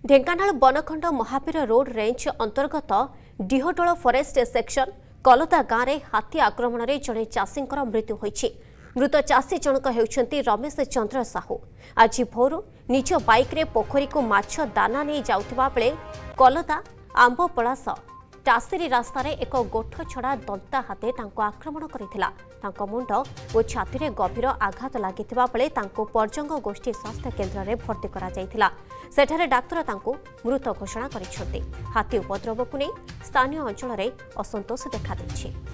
ढेंकानाल बनखंड Mahavir road range अंतर्गत डिहोटोल फॉरेस्ट सेक्शन कलता गाँव में हाथी आक्रमण में जड़े चाषी मृत्यु होईछि। मृत चाषी जनक हेउछन्ति रमेश चंद्र साहू। आज भोर निज बाइक रे पोखरी को माछ दाना नहीं जाउथिबा बेले कलता आंबपलास टासेरी रास्ता रे एक गोठ छड़ा दंता हाथी तांको आक्रमण करिथिला। तांको मुंड और छाती रे गभीर आघात लागिथिबा बेले तांको पर्जंग गोष्ठी स्वास्थ्य केन्द्र रे भर्ती करा जायथिला। सेठारे डाक्तर तांको मृत घोषणा करिसेंति। हाथी उपद्रव को नहीं स्थानीय अंचल रे असंतोष देखा देछि।